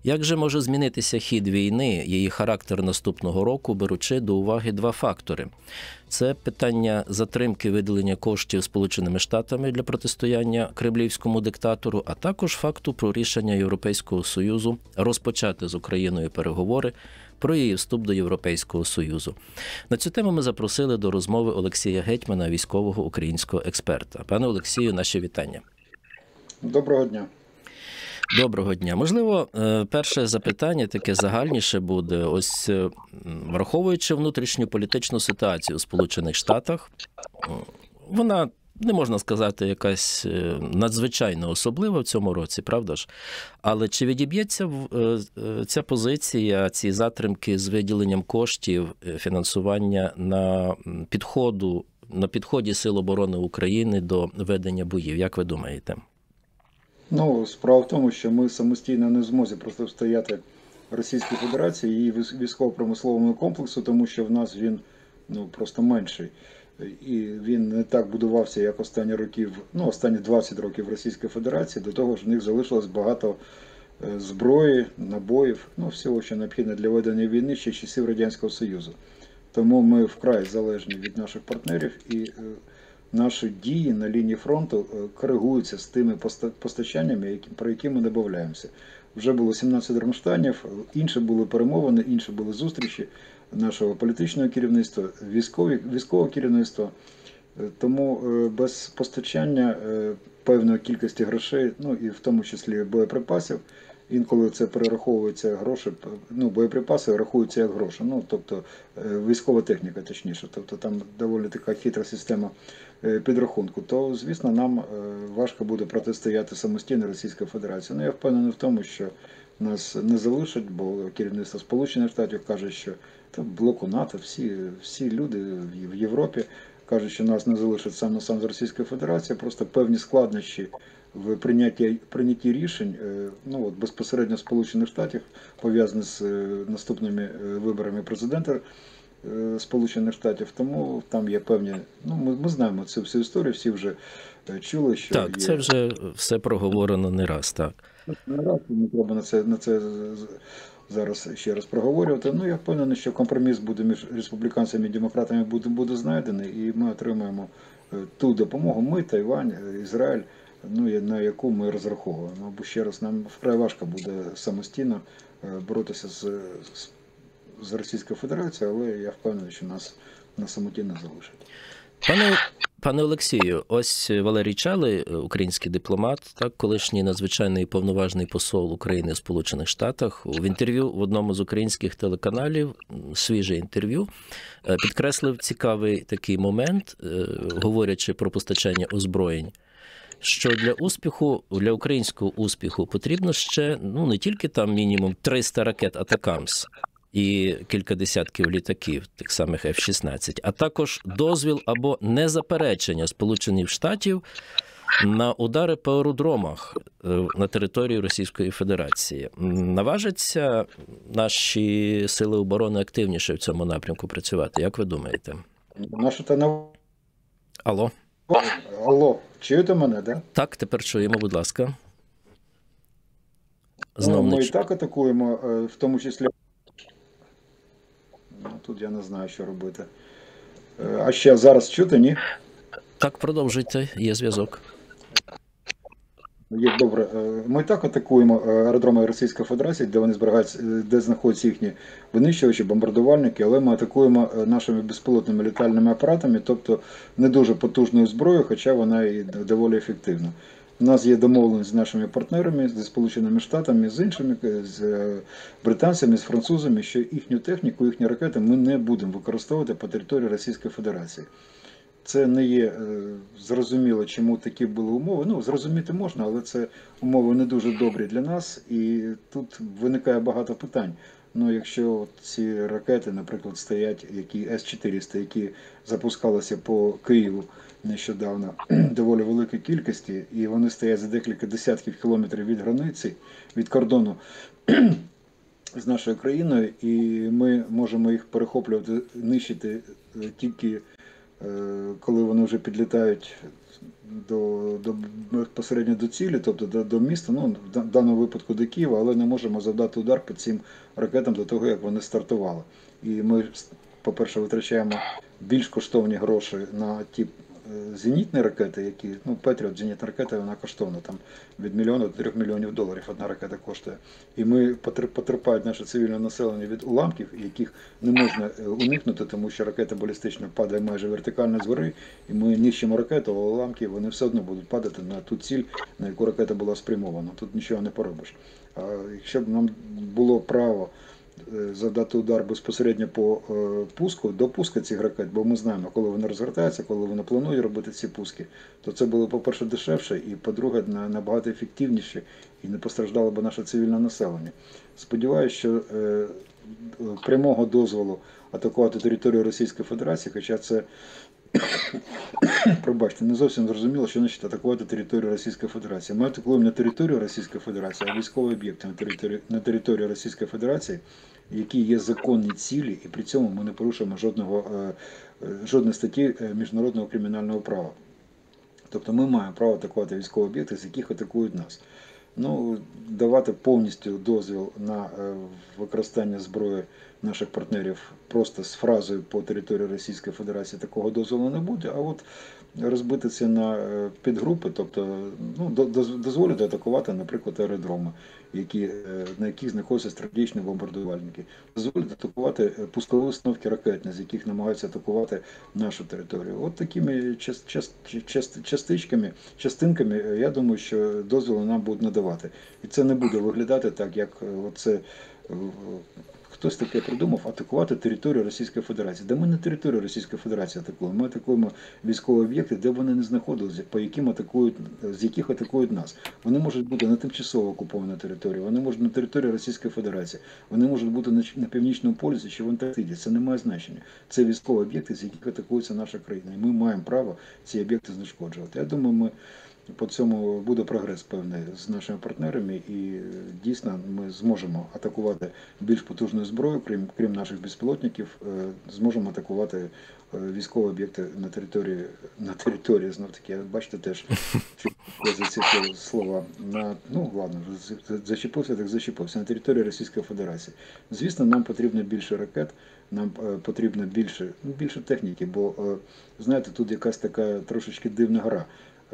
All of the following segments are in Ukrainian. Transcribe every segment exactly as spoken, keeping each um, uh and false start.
Як же може змінитися хід війни, її характер наступного року, беручи до уваги два фактори? Це питання затримки виділення коштів Сполученими Штатами для протистояння кремлівському диктатору, а також факту про рішення Європейського Союзу розпочати з Україною переговори про її вступ до Європейського Союзу. На цю тему ми запросили до розмови Олексія Гетьмана, військового українського експерта. Пане Олексію, наші вітання. Доброго дня. Доброго дня. Можливо, перше запитання таке загальніше буде. Ось враховуючи внутрішню політичну ситуацію у Сполучених Штатах, вона, не можна сказати, якась надзвичайно особлива в цьому році, правда ж? Але чи відіб'ється ця позиція, ці затримки з виділенням коштів, фінансування на підходу, на підході Сил оборони України до ведення боїв? Як ви думаєте? Ну, справа в тому, що ми самостійно не в змозі протистояти Російській Федерації і її військово-промисловому комплексу, тому що в нас він ну, просто менший. І він не так будувався, як останні років, ну, останні двадцять років Російської Федерації. До того ж, в них залишилось багато зброї, набоїв, ну, всього, що необхідно для ведення війни ще часів Радянського Союзу. Тому ми вкрай залежні від наших партнерів і наші дії на лінії фронту коригуються з тими постачаннями, про які ми домовляємося. Вже було сімнадцять Рамштайнів, інші були перемовини, інші були зустрічі нашого політичного керівництва, військового керівництва. Тому без постачання певної кількості грошей, ну і в тому числі боєприпасів, інколи це перераховується гроші, ну, боєприпаси рахуються як гроші, ну, тобто військова техніка, точніше, тобто там доволі така хитра система підрахунку, то, звісно, нам важко буде протистояти самостійно Російської Федерації. Ну, я впевнений в тому, що нас не залишать, бо керівництво Сполучених Штатів каже, що та блоку НАТО, всі, всі люди в Європі кажуть, що нас не залишать сам на сам з Російської Федерації, просто певні складнощі в прийнятті, прийнятті рішень, ну, от, безпосередньо Сполучених Штатів, пов'язані з наступними виборами президента Сполучених Штатів, тому там є певні, ну, ми, ми знаємо цю всю історію, всі вже чули, що так, є... це вже все проговорено не раз, так. Не раз, не треба на це, на це зараз ще раз проговорювати. Ну, я впевнений, що компроміс буде між республіканцями і демократами буде, буде знайдений, і ми отримаємо ту допомогу, ми, Тайвань, Ізраїль, ну, на яку ми розраховуємо. Бо ще раз, нам вкрай важко буде самостійно боротися з, з, з Російською Федерацією, але я впевнений, що нас на самоті не залишать. Пане, пане Олексію, ось Валерій Чалий, український дипломат, так, колишній надзвичайний повноважний посол України в Сполучених Штатах, в інтерв'ю в одному з українських телеканалів, свіже інтерв'ю, підкреслив цікавий такий момент, говорячи про постачання озброєнь, що для успіху, для українського успіху потрібно ще, ну, не тільки там мінімум триста ракет «Атакамс» і кілька десятків літаків, тих самих еф шістнадцять, а також дозвіл або незаперечення Сполучених Штатів на удари по аеродромах на території Російської Федерації. Наважаться наші сили оборони активніше в цьому напрямку працювати? Як ви думаєте? Наша та на... Алло? Алло, чуєте мене, да? Так, тепер чуємо, будь ласка. Знову ми і так атакуємо, в тому числі... Ну, тут я не знаю, що робити. А ще зараз чути, ні? Так, продовжуйте, є зв'язок. Є, добре. Ми так атакуємо аеродроми Російської Федерації, де вони зберігаються, де знаходяться їхні винищувачі, бомбардувальники, але ми атакуємо нашими безпілотними літальними апаратами, тобто не дуже потужною зброєю, хоча вона і доволі ефективна. У нас є домовленість з нашими партнерами, зі Сполученими Штатами, з іншими, з британцями, з французами, що їхню техніку, їхні ракети ми не будемо використовувати по території Російської Федерації. Це не є зрозуміло, чому такі були умови. Ну, зрозуміти можна, але це умови не дуже добрі для нас, і тут виникає багато питань. Ну, якщо ці ракети, наприклад, стоять, які ес чотириста, які запускалися по Києву нещодавно, доволі великій кількості, і вони стоять за декілька десятків кілометрів від границі, від кордону з нашою країною, і ми можемо їх перехоплювати, нищити тільки коли вони вже підлітають до, до безпосередньо до цілі, тобто до, до міста, ну, в даному випадку до Києва, але не можемо завдати удар по цим ракетам до того, як вони стартували. І ми, по-перше, витрачаємо більш коштовні гроші на ті зенітні ракети, які, ну, Петріот, зенітна ракета, вона коштовна, там від мільйона до трьох мільйонів доларів одна ракета коштує. І ми потерпають наше цивільне населення від уламків, яких не можна уникнути, тому що ракета балістична падає майже вертикально згори, і ми нищимо ракету, а уламки вони все одно будуть падати на ту ціль, на яку ракета була спрямована. Тут нічого не поробиш. А якщо б нам було право завдати удар безпосередньо по пуску, до пуска цих ракет, бо ми знаємо, коли вони розгортаються, коли вони планують робити ці пуски, то це було, по-перше, дешевше, і, по-друге, набагато ефективніше, і не постраждало б наше цивільне населення. Сподіваюся, що е, прямого дозволу атакувати територію Російської Федерації, хоча це, пробачте, не зовсім зрозуміло, що значить атакувати територію Російської Федерації. Ми атакуємо не територію Російської Федерації, а військові об'єкти на території, на території Російської Федерації, які є законні цілі, і при цьому ми не порушуємо жодного, жодної статті міжнародного кримінального права. Тобто ми маємо право атакувати військові об'єкти, з яких атакують нас. Ну, давати повністю дозвіл на використання зброї наших партнерів просто з фразою по території Російської Федерації такого дозволу не буде, а от розбити це на підгрупи, тобто, ну, дозволити атакувати, наприклад, аеродроми, які, на яких знаходяться стратегічні бомбардувальники, дозволити атакувати пускові установки ракетні, з яких намагаються атакувати нашу територію. От такими част, част, част, частичками, частинками, я думаю, що дозволи нам будуть надавати. І це не буде виглядати так, як оце хтось таке придумав, атакувати територію Російської Федерації. Де ми не територію Російської Федерації атакуємо, ми атакуємо військові об'єкти, де вони не знаходилися, по яким атакують, з яких атакують нас. Вони можуть бути на тимчасово окупованій території, вони можуть на території Російської Федерації, вони можуть бути на, на Північному полюсі чи в Антарктиді. Це не має значення. Це військові об'єкти, з яких атакується наша країна. І ми маємо право ці об'єкти знешкоджувати. Я думаю, ми по цьому буде прогрес певний з нашими партнерами, і дійсно ми зможемо атакувати більш потужною зброєю, крім, крім наших безпілотників, зможемо атакувати військові об'єкти на території, на території, знов таки, бачите, теж за ці слова, на, ну ладно, зачепився, так зачепився, на території Російської Федерації. Звісно, нам потрібно більше ракет, нам потрібно більше, ну, більше техніки, бо, знаєте, тут якась така трошечки дивна гра.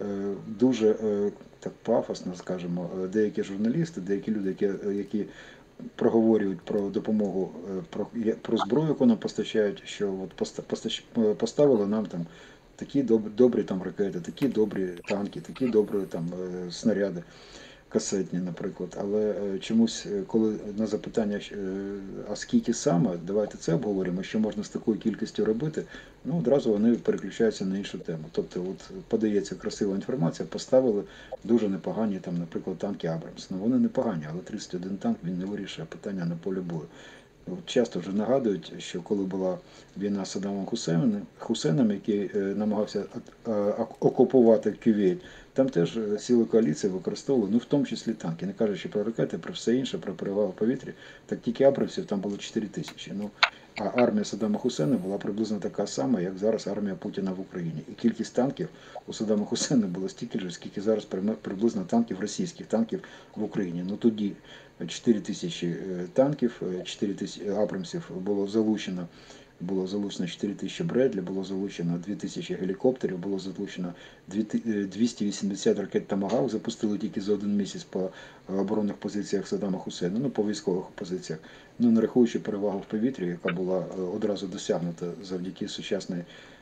Дуже так пафосно, скажімо, деякі журналісти, деякі люди, які, які проговорюють про допомогу, про, про зброю, яку нам постачають, що от постач, поставили нам там такі добрі, добрі там ракети, такі добрі танки, такі добрі там снаряди касетні, наприклад. Але чомусь, коли на запитання, а скільки саме, давайте це обговоримо, що можна з такою кількістю робити, ну, одразу вони переключаються на іншу тему. Тобто, от подається красива інформація, поставили дуже непогані, там, наприклад, танки Абрамс. Ну, вони непогані, але тридцять один танк, він не вирішує питання на полі бою. Часто вже нагадують, що коли була війна з Саддамом Хусейном, який намагався окупувати Кувейт, там теж сили коаліції використовували, ну в тому числі танки, не кажучи про ракети, про все інше, про перевагу повітря, так тільки Абрамсів там було чотири тисячі. Ну, а армія Саддама Хусейна була приблизно така сама, як зараз армія Путіна в Україні. І кількість танків у Саддама Хусейна було стільки ж, скільки зараз приблизно танків, російських танків в Україні. Ну тоді чотири тисячі танків, чотири тисячі Абрамсів було залучено, було залучено чотири тисячі Бредлі, було залучено дві тисячі гелікоптерів, було залучено двісті вісімдесят ракет Томагавк, запустили тільки за один місяць по оборонних позиціях Саддама Хусейна, ну по військових позиціях, ну не рахуючи перевагу в повітрі, яка була одразу досягнута завдяки сучасним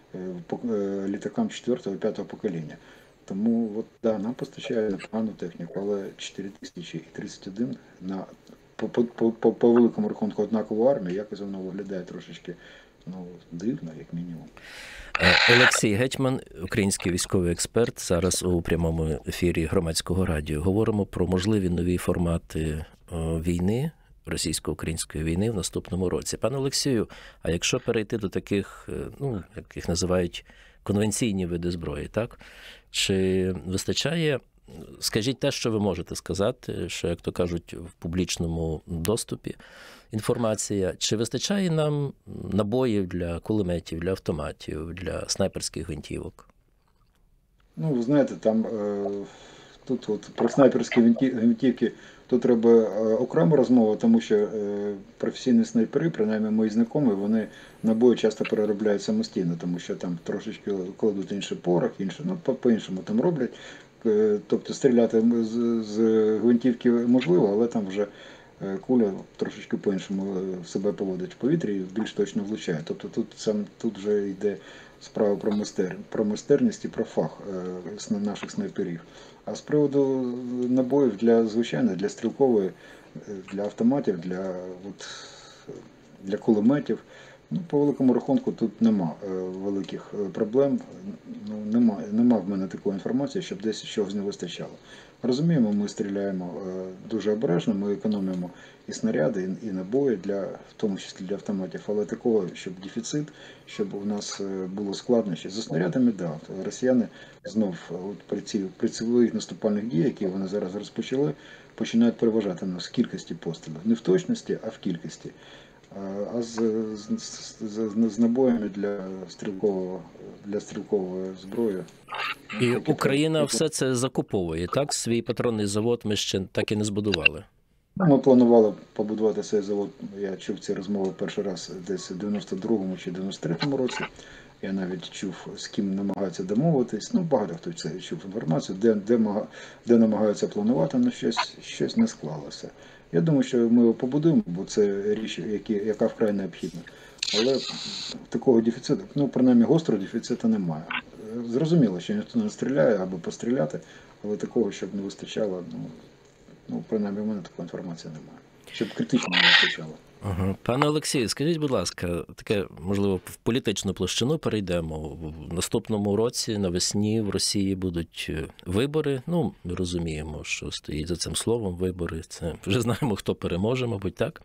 літакам четвертого-п'ятого покоління. Тому от, да, нам постачає непогану техніку, але чотири тисячі і тридцять один на по, по, по, по великому рахунку однакову армію, якось воно виглядає трошечки, ну, дивно, як мінімум. Олексій Гетьман, український військовий експерт, зараз у прямому ефірі Громадського радіо. Говоримо про можливі нові формати війни, російсько-української війни в наступному році. Пане Олексію, а якщо перейти до таких, ну, як їх називають, конвенційні види зброї, так? Чи вистачає скажіть те, що ви можете сказати, що, як то кажуть, в публічному доступі інформація. Чи вистачає нам набоїв для кулеметів, для автоматів, для снайперських гвинтівок? Ну, ви знаєте, там е, тут от про снайперські гвинті- гвинтівки тут треба е, окрема розмова, тому що е, професійні снайпери, принаймні мої знайомі, вони набої часто переробляють самостійно, тому що там трошечки кладуть інший порох, інше, ну, по- по-іншому там роблять. Е, Тобто стріляти з, з гвинтівки можливо, але там вже е, куля трошечки по-іншому е, себе поводить в повітрі і більш точно влучає. Тобто тут сам тут вже йде справа про майстер, про майстерність і про фах е, сна- наших снайперів. А з приводу набоїв для звичайних, для стрілкової, е, для автоматів, для, от, для кулеметів, ну, по великому рахунку тут нема е, великих е, проблем. Ну, нема, нема в мене такої інформації, щоб десь чогось не вистачало. Розуміємо, ми стріляємо е, дуже обережно, ми економимо і снаряди, і, і набої, для, в тому числі для автоматів, але такого, щоб дефіцит, щоб у нас е, було складнощі. За снарядами, да, от росіяни знов е, от при, ці, при своїх наступальних діях, які вони зараз розпочали, починають переважати нас в кількості пострілів. Не в точності, а в кількості. А з, з, з, з набоями для стрілкового, для стрілкової зброї. І таке Україна треба. все це закуповує, так? Свій патронний завод ми ще так і не збудували. Ми планували побудувати цей завод. Я чув ці розмови перший раз десь у дев'яносто другому чи дев'яносто третьому році. Я навіть чув, з ким намагаються домовитись. Ну, багато хто це чув інформацію, де, де, мага- де намагаються планувати, але щось, щось не склалося. Я думаю, що ми його побудуємо, бо це річ, які, яка вкрай необхідна. Але такого дефіциту, ну, принаймні гострого дефіциту немає. Зрозуміло, що ніхто не стріляє або постріляти, але такого, щоб не вистачало, ну, ну принаймні в мене такої інформації немає. Щоб критично не вистачало. Ага. Пане Олексію, скажіть, будь ласка, таке, можливо, в політичну площину перейдемо. В наступному році навесні в Росії будуть вибори. Ну, ми розуміємо, що стоїть за цим словом вибори. Це вже знаємо, хто переможе, мабуть, так?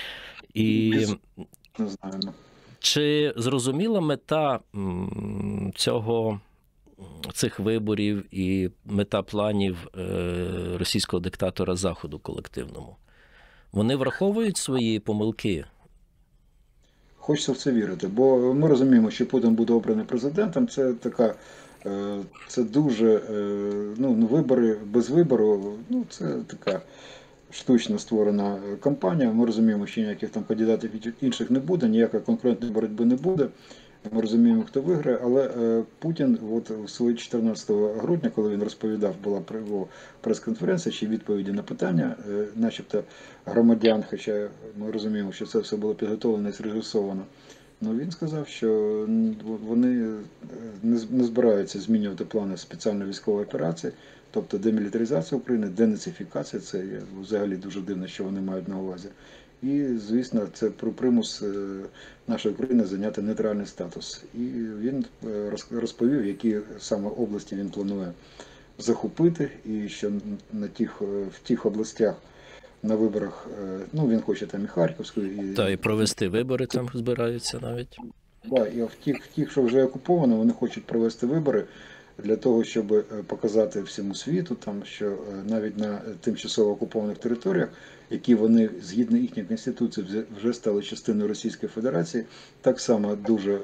І Не знаємо. чи зрозуміла мета м, цього, цих виборів і мета планів е, російського диктатора Заходу колективному? Вони враховують свої помилки? Хочеться в це вірити, бо ми розуміємо, що Путін буде обраний президентом. Це така, е, це дуже, е, ну, ну, вибори без вибору, ну, це така штучно створена кампанія. Ми розуміємо, що ніяких там кандидатів інших не буде, ніякої конкурентної боротьби не буде. Ми розуміємо, хто виграє, але е, Путін, от у свої чотирнадцятого грудня, коли він розповідав, була при його прес-конференція чи відповіді на питання, е, начебто громадян, хоча ми розуміємо, що це все було підготовлено і зрежисовано. Ну, він сказав, що вони не не збираються змінювати плани спеціальної військової операції, тобто демілітаризація України, денацифікація, це взагалі дуже дивно, що вони мають на увазі. І, звісно, це про примус нашої країни зайняти нейтральний статус. І він розповів, які саме області він планує захопити, і що на тих, в тих областях на виборах, ну, він хоче там і Харківську, і... Та і провести вибори там збираються навіть. Да, і в тих, в тих, що вже окуповано, вони хочуть провести вибори для того, щоб показати всьому світу, там, що навіть на тимчасово окупованих територіях, які вони, згідно їхньої конституції, вже стали частиною Російської Федерації, так само дуже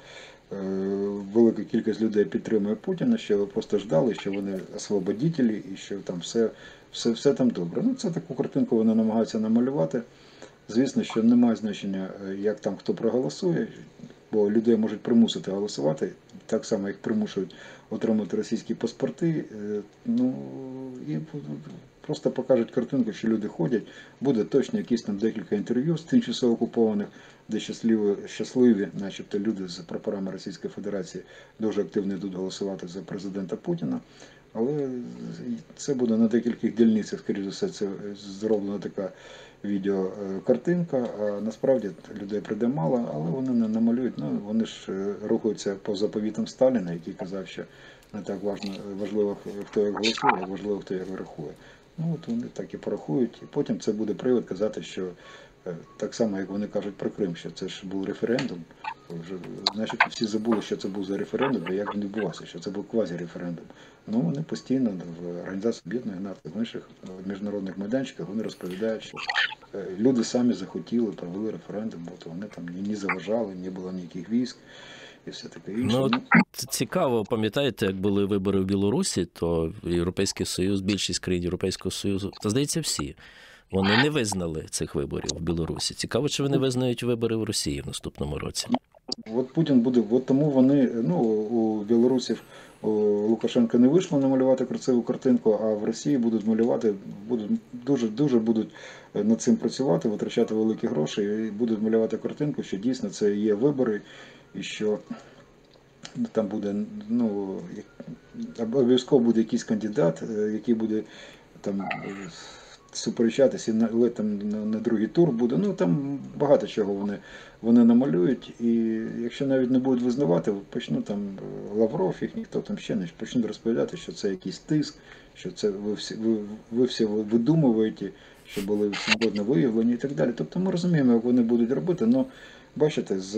велика кількість людей підтримує Путіна, що ви просто ждали, що вони освободителі і що там все, все, все там добре. Ну, це таку картинку вони намагаються намалювати. Звісно, що немає значення, як там хто проголосує, бо людей можуть примусити голосувати, так само, як примушують отримати російські паспорти. Ну, і просто покажуть картинку, що люди ходять, буде точно якісь там декілька інтерв'ю з тимчасово окупованих, де щасливі, щасливі, начебто люди з прапорами Російської Федерації дуже активно йдуть голосувати за президента Путіна. Але це буде на декількох дільницях, скоріше за все, це зроблена така відеокартинка, а насправді людей прийде мало, але вони не намалюють, ну, вони ж рухаються по заповітам Сталіна, який казав, що не так важливо, хто як голосує, як важливо, хто як рахує. Ну, от вони так і порахують, і потім це буде привід казати, що Так само, як вони кажуть про Крим, що це ж був референдум. Вже, значить, всі забули, що це був за референдум, і як він відбувався, що це був квазі-референдум. Ну, вони постійно в Організації Об'єднаних Націй, в інших міжнародних майданчиках, вони розповідають, що люди самі захотіли, провели референдум, бо вони там ні заважали, не було ніяких військ і все таке інше. Ну, цікаво, пам'ятаєте, як були вибори в Білорусі, то Європейський Союз, більшість країн Європейського Союзу, та, здається, всі, вони не визнали цих виборів в Білорусі. Цікаво, чи вони визнають вибори в Росії в наступному році. От Путін буде, от тому вони, ну, у білорусів, у Лукашенка не вийшло намалювати красиву картинку, а в Росії будуть малювати, будуть, дуже, дуже будуть над цим працювати, витрачати великі гроші і будуть малювати картинку, що дійсно це є вибори, і що там буде, ну, обов'язково буде якийсь кандидат, який буде там суперечатися, і там на другий тур буде. Ну, там багато чого вони, вони намалюють, і якщо навіть не будуть визнавати, почнуть там Лавров, їх ніхто там ще не почнуть розповідати, що це якийсь тиск, що це ви всі, ви, ви всі видумуєте, що були свободно виявлені і так далі. Тобто ми розуміємо, як вони будуть робити, але бачите, з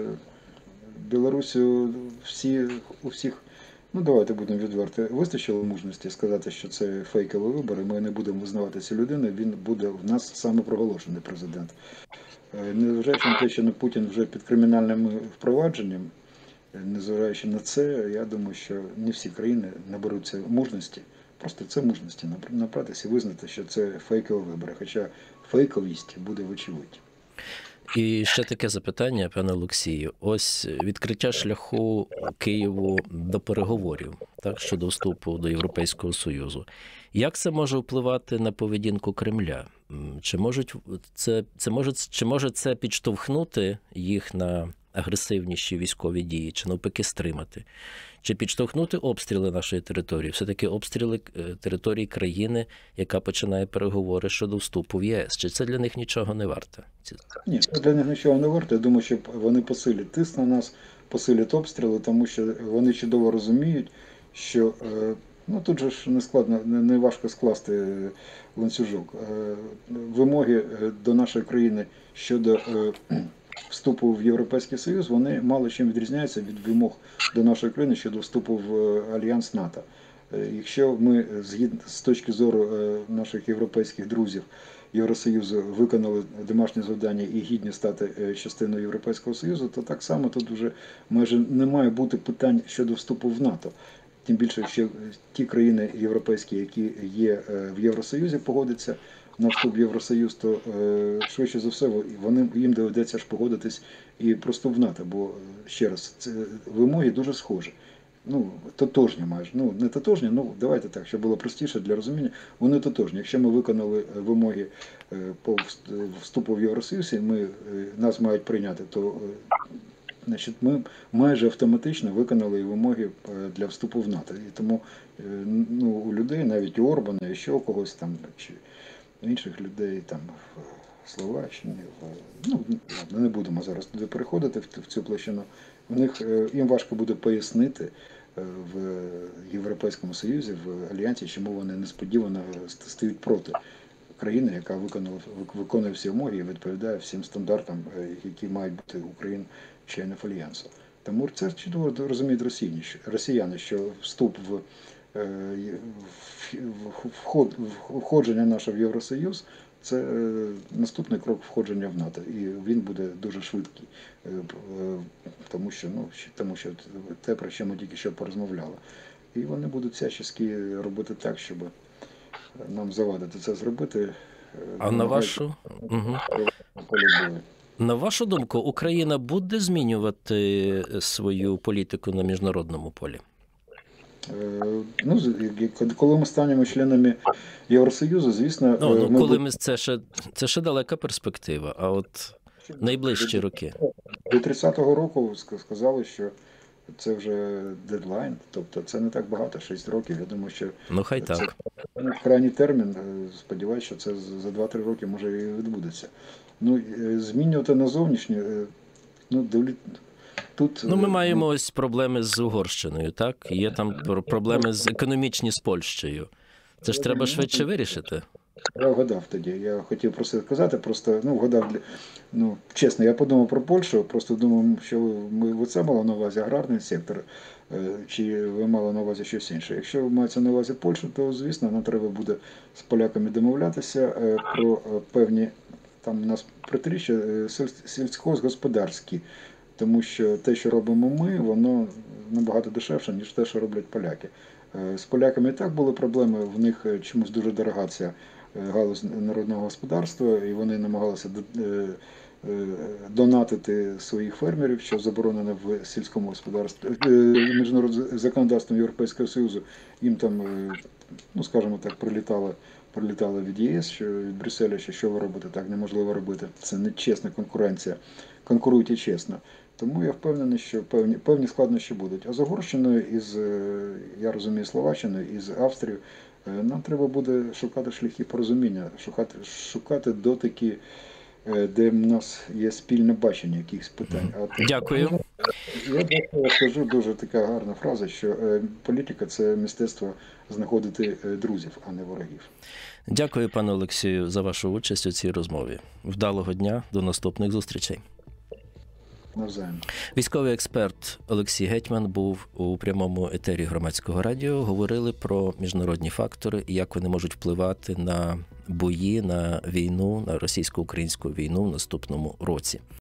Білорусі всі, у всіх, ну давайте будемо відверти, вистачило мужності сказати, що це фейкові вибори, ми не будемо визнавати цю людину, він буде в нас самопроголошений президент. Незважаючи на те, що Путін вже під кримінальним впровадженням, незважаючи на це, я думаю, що не всі країни наберуться мужності, просто це мужності набратися і визнати, що це фейкові вибори, хоча фейковість буде вочевидь. І ще таке запитання, пане Олексію. Ось відкриття шляху Києву до переговорів, так, щодо вступу до Європейського Союзу. Як це може впливати на поведінку Кремля? Чи можуть це, це може, чи може це підштовхнути їх на агресивніші військові дії, чи навпаки стримати? Чи підштовхнути обстріли нашої території? Все-таки обстріли території країни, яка починає переговори щодо вступу в ЄС. Чи це для них нічого не варте? Ні, це для них нічого не варте. Я думаю, що вони посилять тиск на нас, посилять обстріли, тому що вони чудово розуміють, що ну, тут же ж не складно, не важко скласти ланцюжок. Вимоги до нашої країни щодо вступу в Європейський Союз, вони мало чим відрізняються від вимог до нашої країни щодо вступу в Альянс НАТО. Якщо ми з точки зору наших європейських друзів Євросоюзу виконали домашнє завдання і гідні стати частиною Європейського Союзу, то так само тут вже майже не має бути питань щодо вступу в НАТО. Тим більше, що ті країни європейські, які є в Євросоюзі, погодяться на вступ в Євросоюз, то швидше за все вони, їм доведеться ж погодитись і про вступ в НАТО, бо, ще раз, це вимоги дуже схожі. Ну, тотожні майже. Ну, не тотожні, ну, давайте так, щоб було простіше для розуміння. Вони тотожні. Якщо ми виконали вимоги по вступу в Євросоюз, і ми, нас мають прийняти, то значить, ми майже автоматично виконали вимоги для вступу в НАТО. І тому ну, у людей, навіть у Орбана, і ще у когось там, чи інших людей там в Словаччині, ну, не будемо зараз туди переходити в цю площину, у них, їм важко буде пояснити в Європейському Союзі, в Альянсі, чому вони несподівано стають проти країни, яка виконала, виконує всі вимоги і відповідає всім стандартам, які мають бути Україн членів Альянсу. Тому це чудово розуміють росіяни, що вступ в вход, входження наше в Євросоюз – це наступний крок входження в НАТО, і він буде дуже швидкий, тому що, ну, тому що те, про що ми тільки що порозмовляли. І вони будуть всячески робити так, щоб нам завадити це зробити. А на вашу? Угу. На вашу думку, Україна буде змінювати свою політику на міжнародному полі? Ну, коли ми станемо членами Євросоюзу, звісно... Ну, ну ми коли б... ми, це, ще, це ще далека перспектива, а от найближчі роки? До тридцятого року сказали, що це вже дедлайн, тобто це не так багато, шість років, я думаю, що... Ну, хай це так. Крайній термін, сподіваюся, що це за два-три роки може і відбудеться. Ну, змінювати на зовнішнє, ну, доволі... Тут, ну, ми маємо ось проблеми з Угорщиною, так? Є там проблеми з економічні з Польщею. Це ж треба швидше вирішити. Я вгадав тоді. Я хотів просто сказати, просто ну, вгадав, для- ну, чесно, я подумав про Польщу, просто думав, що ми ви це мали на увазі аграрний сектор, е, чи ви мали на увазі щось інше. Якщо ви маєте на увазі Польщу, то звісно нам треба буде з поляками домовлятися е, про е, певні там у нас протиріччя е, сіль- сільськогосподарські, тому що те, що робимо ми, воно набагато дешевше, ніж те, що роблять поляки. Е, З поляками і так були проблеми, в них е, чомусь дуже дорога ця е, галузь народного господарства, і вони намагалися до- е, е, донатити своїх фермерів, що заборонено в сільському господарстві е, міжнародним законодавством Європейського Союзу. Їм там, е, ну скажімо так, прилітало. Прилітали від ЄС, що від Брюсселя, що що ви робите, так неможливо робити. Це не чесна конкуренція. Конкуруйте чесно. Тому я впевнений, що певні певні складнощі будуть. А з Угорщиною, із, е, я розумію, Словаччиною, із Австрією, е, нам треба буде шукати шляхи порозуміння, шукати, шукати дотики, е, де в нас є спільне бачення якихось питань. А то- Дякую. я просто скажу дуже така гарна фраза, що е, політика це мистецтво знаходити е, друзів, а не ворогів. Дякую, пане Олексію, за вашу участь у цій розмові. Вдалого дня, до наступних зустрічей. Навзаєм. Військовий експерт Олексій Гетьман був у прямому етері Громадського радіо. Говорили про міжнародні фактори і як вони можуть впливати на бої, на війну, на російсько-українську війну в наступному році.